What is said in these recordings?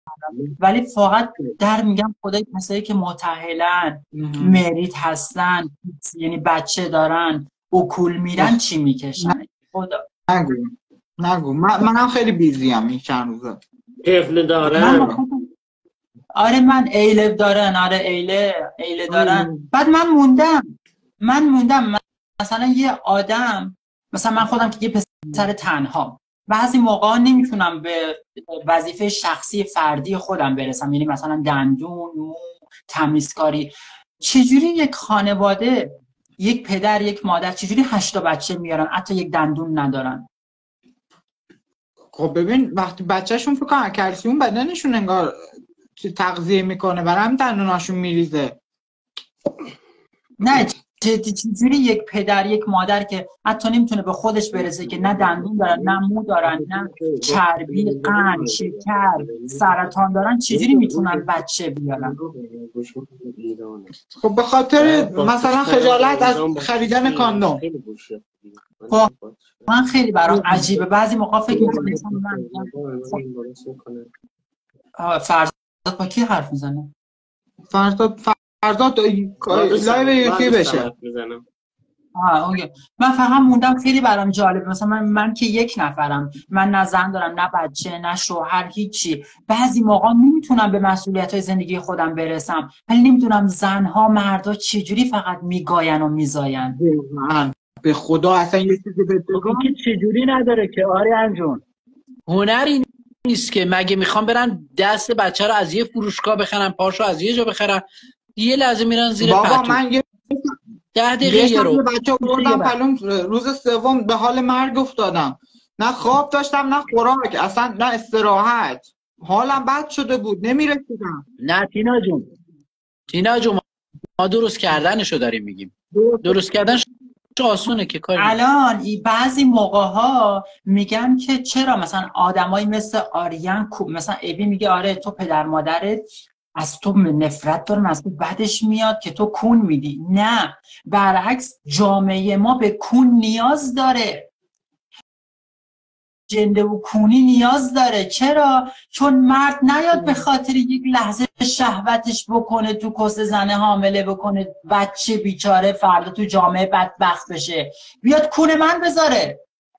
ولی فقط در میگم خدای کسایی که متأهلن مریت هستن، یعنی بچه دارن، اکول میرن چی میکشن. خدا نگو منم خیلی بیزیم این چند روزه. طفل دارن. آره من ایله دارن، آره ایله دارن. بعد من موندم مثلا یه آدم، مثلا من خودم که یه پسر تنها، بعضی موقعا نمیتونم به وظیفه شخصی فردی خودم برسم، یعنی مثلا دندون، مو، تمیزکاری. چجوری یک خانواده، یک پدر یک مادر چجوری 8 بچه میارن حتی یک دندون ندارن؟ خب ببین وقتی بچه‌شون فکر کنم کلسیم بدنشون انگار تغذیه میکنه برای همین دندوناشون میریزه. نه چجوری یک پدر یک مادر که حتی نمیتونه به خودش برسه، که نه دندون دارن، نه مو دارن، نه چربی، قند، شکر، سرطان دارن، چجوری میتونن بچه بیارن؟ خب به خاطر مثلا خجالت از خریدن کاندوم. خب من خیلی برام عجیبه، بعضی موقع فکر میکنم فرزاد با کی حرف میزنه؟ فرزاد لایو یکی بشه. اوکی. من فقط موندم، خیلی برام جالب. مثلا من که یک نفرم، من نه زن دارم نه بچه نه شوهر، هیچی. بعضی موقع نمیتونم به مسئولیت‌های زندگی خودم برسم، ولی نمیدونم زنها مردا چجوری فقط میگاین و میزاین. به خدا اصلا یه چیزی بگم که چجوری نداره که آریان جون، هنری نیست که مگه میخوام برن دست بچه رو از یه فروشگاه بخرن، پاشو از یه جا بخرن، یه لحظه میرن زیر پتو. بابا من 10 دقیقه یه رو بچه بردم پلوم، روز سوم به حال مرگ افتادم، نه خواب داشتم نه خوراک، اصلا نه استراحت، حالم بد شده بود، نمیرسیدم. نه تینا جون ما درست کردنشو داریم میگیم. درست کردنش آسونه که کاری. الان بعضی موقع ها میگن که چرا مثلا آدمایی مثل آریان، مثلا ابی میگه آره تو پدر مادرت از تو نفرت دارن، از تو بدش میاد که تو کون میدی. نه، برعکس جامعه ما به کون نیاز داره، جنده و کونی نیاز داره. چرا؟ چون مرد نیاد به خاطر یک لحظه شهوتش بکنه تو کس زنه حامله بکنه، بچه بیچاره فردا تو جامعه بدبخت بشه، بیاد کون من بذاره.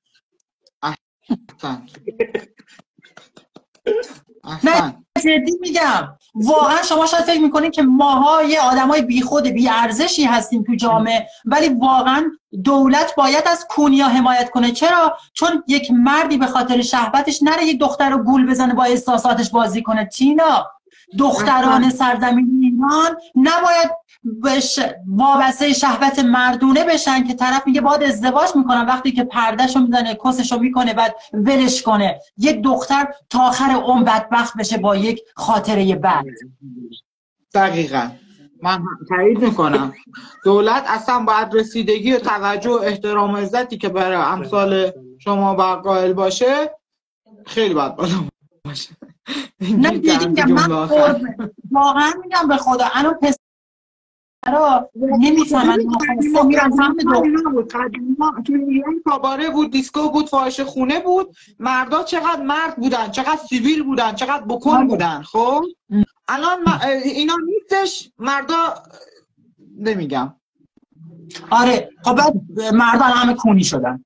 نه جدی میگم، واقعا شما شاید فکر میکنین که ماها یه آدمای بیخود بی ارزشی هستیم تو جامعه، ولی واقعا دولت باید از کونیا حمایت کنه. چرا؟ چون یک مردی به خاطر شهوتش نره یک دختر رو گول بزنه با احساساتش بازی کنه. تینا، دختران سرزمین ایران نباید وابسته شهوت مردونه بشن که طرف میگه باید ازدواج میکنم، وقتی که پردهشو میزنه کسشو میکنه بعد ولش کنه. یک دختر تا آخر عمر بدبخت بشه با یک خاطره بد. دقیقاً من تایید میکنم. دولت اصلا باید رسیدگی و توجه و احترام و عزتی که برای امثال شما باید قائل باشه، خیلی باید بالا باشه. نه دیدیم من واقعا میگم به خدا الان پسرا نمیفهمن میرن تو ایران کاباره بود، دیسکو بود، فاحشه خونه بود، مردا چقدر مرد بودن، چقدر سیویل بودن، چقدر بکن بودن. خب الان اینا نیستش، مردا نمیگم. آره خب بعد مردا همه کونی شدن.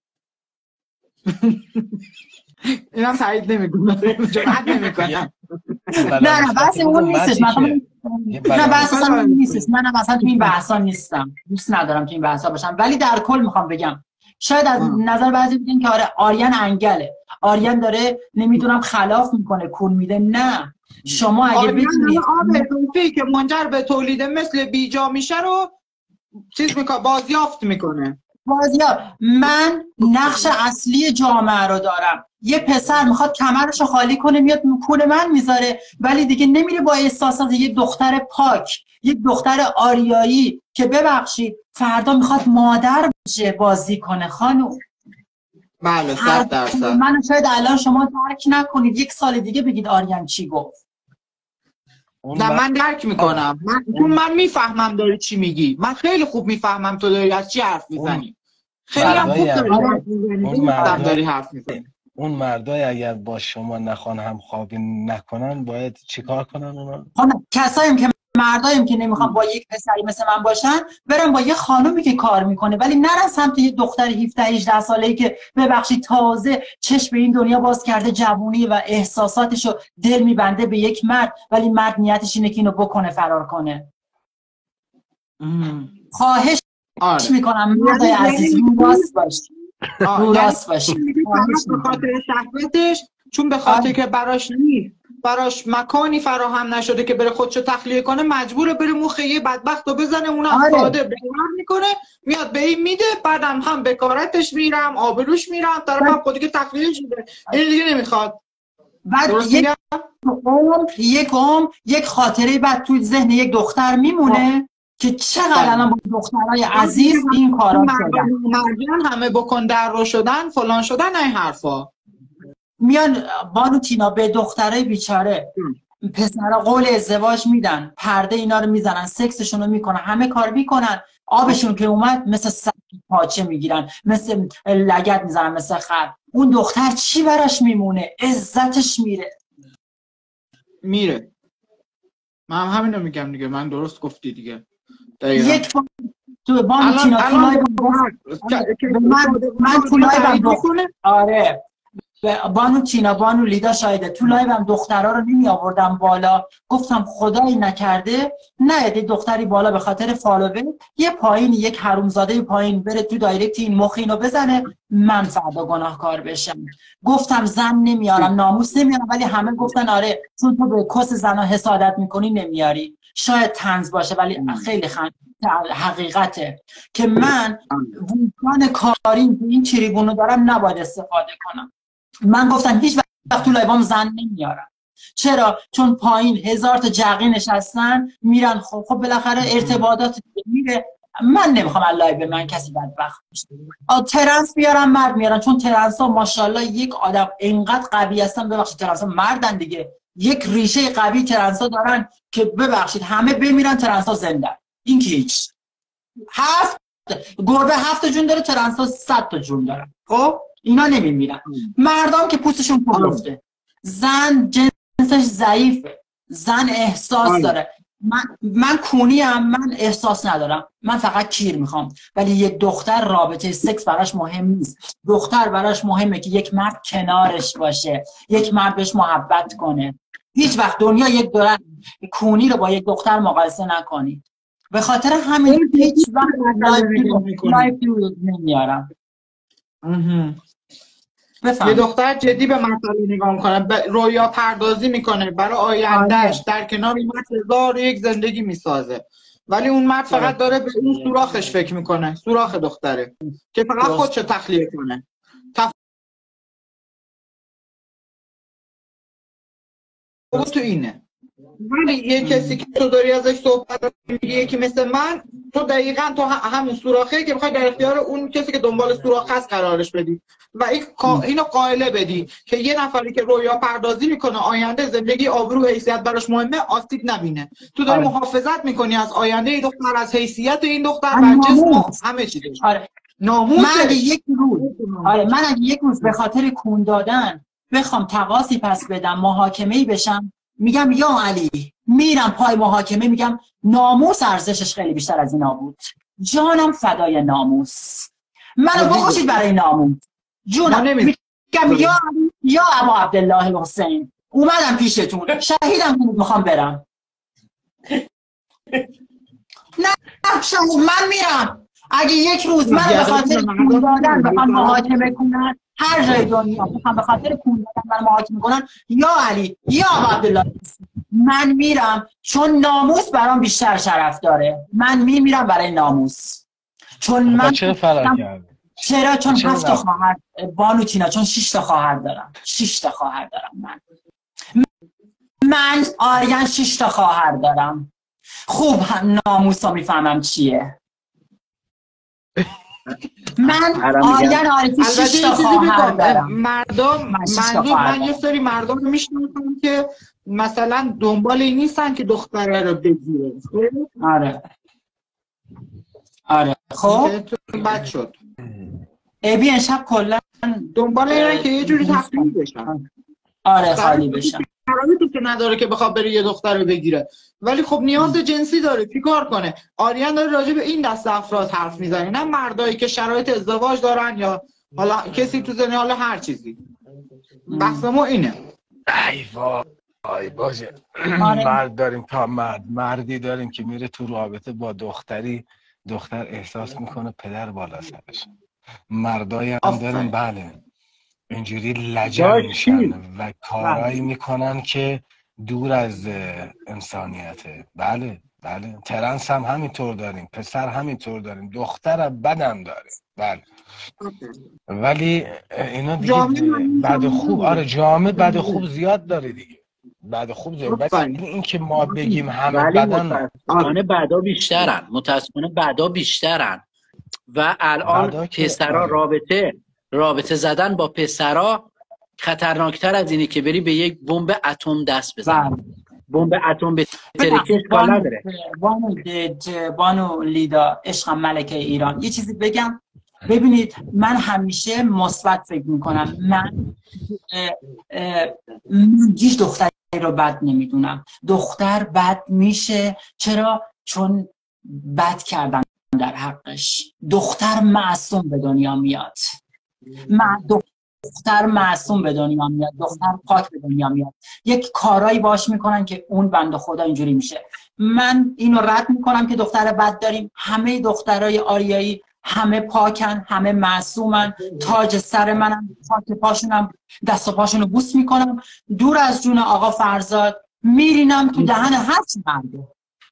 اینا تایید نمیکنم، جرئت نمیکنم. نه بحث اون نیستش، نه بحث اون نیستش. منم اصلا تو این بحثا نیستم، دوست ندارم تو این بحثا باشم. ولی در کل میخوام بگم شاید از نظر بعضی بگن که آره آریان انگله، آریان داره نمیدونم خلاف میکنه، کون میده. نه، شما اگه بتونید آبی که منجر به تولید مثل بیجا میشه رو چیز میکنه، بازیافت میکنه. من نقش اصلی جامعه رو دارم. یه پسر میخواد کمرشو خالی کنه میاد کون من میذاره، ولی دیگه نمیره با احساسات یک دختر پاک، یک دختر آریایی که ببخشید فردا میخواد مادر بشه بازی کنه. خانم بله 100%. من شاید الان شما درک نکنید، 1 سال دیگه بگید آریان چی گفت. نه من درک میکنم، من میفهمم داری چی میگی، من خیلی خوب میفهمم تو داری از چی حرف میزنی، خیلی هم خوب داری حرف میزنی، داری حرف میزنی. اون مردای اگر با شما نخوان همخوابی نکنن باید چیکار کنن اونا؟ کساییم که مرداییم که نمیخوان با یک پسری مثل من باشن برن با یه خانومی که کار میکنه، ولی نرن سمت یه دختر 17 18 ساله‌ای که ببخشید تازه چشم به این دنیا باز کرده، جوونی و احساساتشو دل میبنده به یک مرد، ولی مرد نیتش اینه که اینو بکنه فرار کنه. خواهش میکنم مردای عزیز رو راست باشید، رو راست باشید. به خاطر شهوتش، چون به خاطر که براش مکانی فراهم نشده که بره خودشو تخلیه کنه، مجبوره بره مخ یه بدبخت رو بزنه، اونم ساده بکار میکنه، میاد به این میده، بعدم هم بکارتش میرم، آبروش میرم، طرفم خودی که تخلیه شده، این دیگه نمیخواد. بعد یک خاطره بعد توی ذهن یک دختر میمونه که چقدر الان با دخترای عزیز این کارا شدن، مردان همه بکن در رو شدن، فلان شدن، این حرفا میان. بانو تینا به دخترای بیچاره پسرا قول ازدواج میدن، پرده اینا رو میزنن، سکسشون رو میکنن، همه کار میکنن، آبشون که اومد مثل سگ پاچه میگیرن، مثل لگد میزنن، مثل خر. اون دختر چی براش میمونه؟ عزتش میره. من همینو میگم دیگه، من درست گفتی دیگه. یک بار تو بانو تینا تو لایو آره بانو تینا، بانو لیدا شایده، تو لایوم دخترها رو نمی آوردم بالا، گفتم خدایی نکرده نه دختری بالا به خاطر فالوور یه پایین، یک حرومزاده پایین بره تو دایرکت این مخ اینو بزنه، من فردا گناهکار بشم. گفتم زن نمیارم، ناموس نمیارم، ولی همه گفتن آره چون تو به کس زنا حسادت میکنی نمیاری. شاید طنز باشه ولی خیلی حقیقته که من وجدان کاری این تریبونو دارم، نباید استفاده کنم. من گفتم هیچ وقت تو لایوام زن نمیارم. چرا؟ چون پایین 1000 تا جقی نشستن میرن، خب بالاخره ارتباطات میره. من نمیخوام الله به من کسی بدبخت بشه. ترنس بیارم، مرد میارن، چون ترنس ها ماشاءالله یک آدم اینقدر قوی هستن، ببخشید ترنس ها مردن دیگه، یک ریشه قوی ترنس ها دارن که ببخشید همه بمیرن ترنس ها زنده. این که هیچ. گربه 7 جون داره، ترنس ها 100 تا جون دارن. خب اینا نمیمیرن. مردم که پوستشون پلفته. زن جنسش ضعیفه، زن احساس داره. من کونیم، من احساس ندارم، من فقط کیر میخوام. ولی یک دختر رابطه سکس براش مهم نیست. دختر براش مهمه که یک مرد کنارش باشه، یک مرد بهش محبت کنه. هیچ وقت دنیا یک دوران کونی رو با یک دختر مقایسه نکنید. به خاطر همین هیچ وقت لایف نمیارم. یه دختر جدی به مسئله نگاه میکنه، رویا پردازی میکنه برای آیندهش، در کنار این مرد 1001 زندگی میسازه، ولی اون مرد فقط داره به اون سوراخش فکر میکنه، سوراخ دختره که فقط خودشو تخلیه کنه. تو اینه. ولی یه کسی که تو داری ازش صحبت میگی، یکی مثل من، تو دقیقاً تو همون سوراخه که میخوای در اختیار اون کسی که دنبال سوراخ هست قرارش بدی و اینو قائله بدی که یه نفری که رویا پردازی میکنه آینده زندگی آبرو حیثیت براش مهمه، آسیب نبینه. تو داری محافظت میکنی از آینده این دختر، از حیثیت این دختر و جسم همه چیزش. ناموسه. من اگه یک روز به خاطر کون دادن بخوام تقاضی پس بدم، محاکمه‌ای بشم، میگم یا علی، میرم پای محاکمه میگم ناموس ارزشش خیلی بیشتر از اینا بود، جانم فدای ناموس، منو بکشید برای ناموس، جونم. میگم یا علی یا ابا عبدالله حسین، اومدم پیشتون، شهیدم کنید، میخوام برم. نه شهید، من میرم. اگه یک روز من به خاطر کون دادن بخوام محاکمه کنن، هر جای دنیا بخوام به خاطر کون دادن من محاکمه کنن، یا علی یا عبدالله من میرم، چون ناموس برام بیشتر شرف داره. من میرم برای ناموس. چون من چرا فرار کردی؟ چرا؟ چون 7 تا خواهر، بانو تینا، چون 6 تا خواهر دارم. 6 تا خواهر دارم من آریان 6 تا خواهر دارم. خوب ناموسا میفهمم چیه. من آریان عارفی 6 تا خواهر دارم. مردم من یه سری مردم رو میشناسم که مثلا دنبال این نیستن که دختره رو بگیره. آره خب بد شد. ابی امشب کلا دنبال اینه که یه جوری تخلیه بشن. آره خالی بشن. شرایطی که نداره که بخواد بره یه دختر رو بگیره، ولی خب نیاز جنسی داره، چی کار کنه؟ آریان داره راجع به این دسته افراد حرف میزنه، نه مردایی که شرایط ازدواج دارن یا حالا کسی تو زنی، حالا هر چیزی. بحث ما اینه. ای وای باشه. مرد داریم تا مردی داریم که میره تو رابطه با دختری، دختر احساس میکنه پدر بالا سرش. مردایی هم داریم بله اینجوری لجن میشن و کارایی میکنن که دور از انسانیته. بله ترنس هم همینطور داریم، پسر همینطور داریم، دختر بدم داره. بله ولی اینا دیگه بد خوب، آره جامعه بد خوب زیاد داره دیگه، بد خوب زیاد. ولی این که ما بگیم همه بدن، متاسفانه بعدا بیشترن و الان پسرا رابطه زدن با پسرا خطرناکتر از اینه که بری به یک بمب اتم دست بزنی. بمب اتم به ترکش کار نداره. بانو لیدا عشقم ملکه ایران، یه چیزی بگم. ببینید من همیشه مثبت فکر میکنم. من هیچ دختری رو بد نمیدونم. دختر بد میشه. چرا؟ چون بد کردن در حقش. دختر معصوم به دنیا میاد. دختر معصوم به دنیا میاد، دختر پاک به دنیا میاد. یک کارایی باش میکنن که اون بنده خدا اینجوری میشه. من اینو رد میکنم که دختر بد داریم. همه دخترای آریایی همه پاکن، همه معصومن. تاج سر منم، خاک پاشونم، دست و پاشونو بوس میکنم. دور از جون آقا فرزاد میرینم تو دهن هر چی مرده.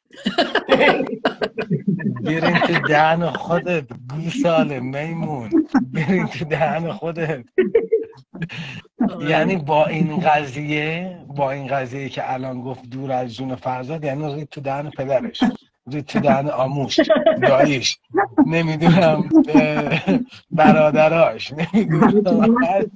برین تو دهن خودت گوساله میمون، برین تو دهن خودت. یعنی با این قضیه که الان گفت دور از جون فرزاد، یعنی رید تو دهن پدرش، رید تو دهن آموش، داییش، نمیدونم برادراش، نمیدونم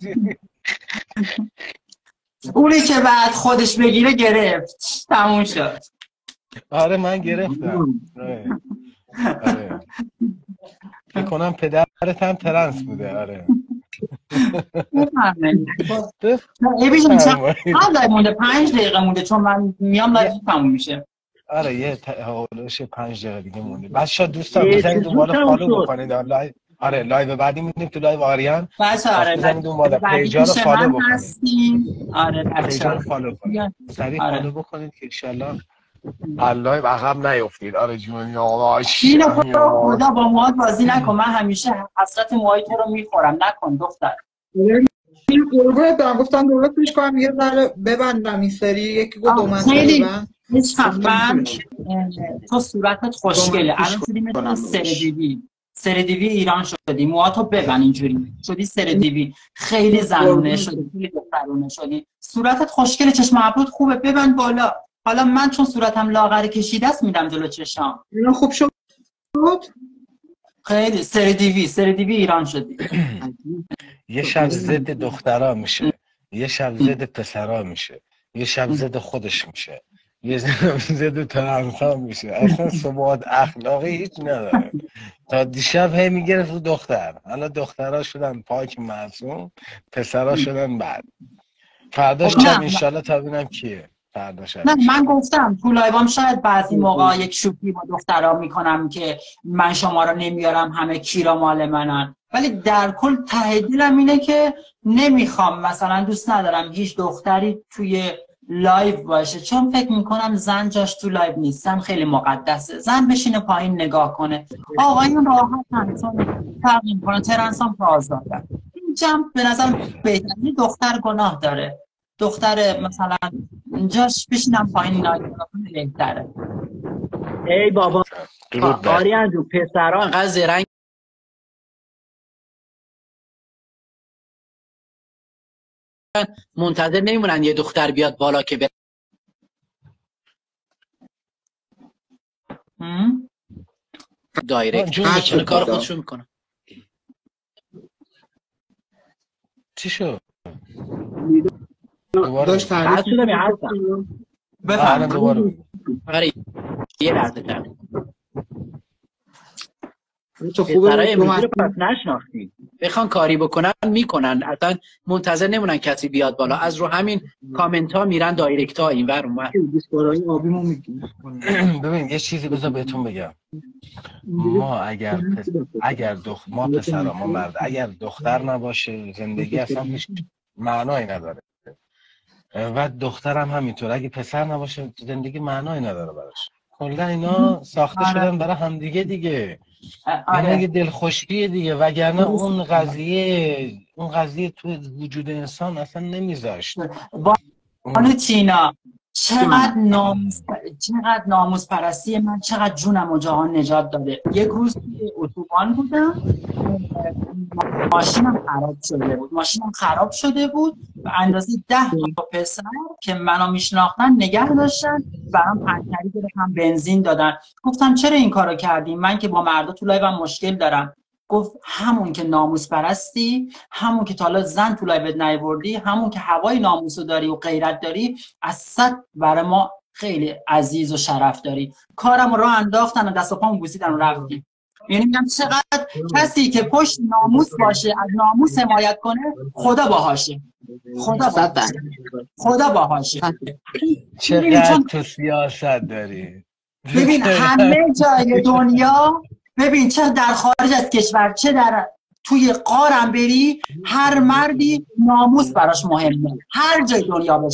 اونی که بعد خودش بگیره گرفت، تموم شد. آره من گرفتم. آره. فکر کنم پدرت هم ترنس بوده. آره بیشون چند مونده؟ 5 دقیقه مونده چون من میام لایف تموم میشه. آره یه حالش 5 دقیقه دیگه مونده. بچه‌ها دوستان بزنید دنبال فالو بکنید. آره لایو بعدی می‌بینیم تو لایو آریان. آره بزنید دنبال پیجا رو فالو بکنید. آره پیجا رو فالو کنید. سریع فالو بکنید که ان شاءالله لایو عقب نیافتید. آره جون یا خدا با موهات بازی نکن. من همیشه حسرت موهای تو رو میخورم. نکن دختر. این قربونت دارم گفتم درستش کنم یه ذره ببندم این سری. یکی گفت 2 منطقه ببند. من تو صورتت خوشگله. الان شدیم تو سردیوی ایران شدی. موهاتو ببند اینجوری شدی سردیوی. خیلی زنونه شدی، خیلی دخترونه شدی. صورتت خوشگله، چشم ابرود خوبه، ببند بالا. حالا من چون صورتم لاغر کشیده است میدم جلو چشام. اینا خوب شد. خیلی سردیوی ایران شدی. یه شب ضد دخترا میشه، یه شب ضد پسرا میشه، یه شب ضد خودش میشه، یه شب ضد ترنسا میشه. اصلا ثبات اخلاقی هیچ نداره. تا دیشب هی میگرفت رو دختر، حالا دخترها شدن پاک معصوم، پسرا شدن بد. فرداش شب انشالله تا ببینم کیه. نه من گفتم تو لایوام شاید بعضی موقع یک شوخی با دخترها میکنم که من شما رو نمیارم همه کیرا مال منن، ولی در کل ته دلم اینه که نمیخوام، مثلا دوست ندارم هیچ دختری توی لایو باشه، چون فکر میکنم زن جاش تو لایو نیست. زن خیلی مقدسه. زن بشینه پایین نگاه کنه. آقایون راحت هستن، فرق میکنه. ترنسان آزادن. این جمع به نظر بهتره. دختر گناه داره. دختر مثلا جاش بشینم پایین نگاه کنه بهتره. ای بابا آریان جو پسرها انقدر زرنگ منتظر نمیمونن یه دختر بیاد بالا که بره. دایرکت میکنه کار خودشو میکنه. چی شد؟ داشت تعریف شدم یه هستم بفرم دوباره. آره یه لحظه کرد تو خوبه امروزی رو پس نشناختی. بخوان کاری بکنن میکنن، اصلا منتظر نمونن کسی بیاد بالا، از رو همین کامنت ها میرن دایرکت ها این ور اون ور. ببین یه چیزی بذار بهتون بگم، ما ما پسرا، ما مرد، اگر دختر نباشه زندگی اصلا هیچ معنایی نداره و دخترم همینطور، اگه پسر نباشه زندگی معنایی نداره براش. کلا اینا ساخته شدن برای همدیگه دیگه. اینا یه دلخوشیه دیگه، وگرنه اون قضیه تو وجود انسان اصلا نمیذاشت. بانو تینا چقدر ناموس پرستی من، چقدر جونم و جهان نجات داده. یک روز توی اتوبان بودم، ماشینم خراب شده بود و اندازه 10 تا پسر که منو میشناختن نگه داشتن، برام پنکری گرفتن، بنزین دادن. گفتم چرا این کارو کردیم؟ من که با مردا تو لایوم مشکل دارم. گفت همون که ناموس پرستی، همون که تا حالا زن تو لایوت نیاوردی، همون که هوای ناموسو داری و غیرت داری، اصلا برای ما خیلی عزیز و شرف داری. کارم رو انداختن و دست و پامو بوسیدن و رفتیم. یعنی میگم چقدر کسی که پشت ناموس باشه، از ناموس حمایت کنه، خدا باهاشه. خدا باهاشه. چقدر تو سیاست داری. ببین همه جای دنیا، ببین چه در خارج از کشور چه در توی غارم بری، هر مردی ناموس براش مهمه، هر جای دنیا باشه.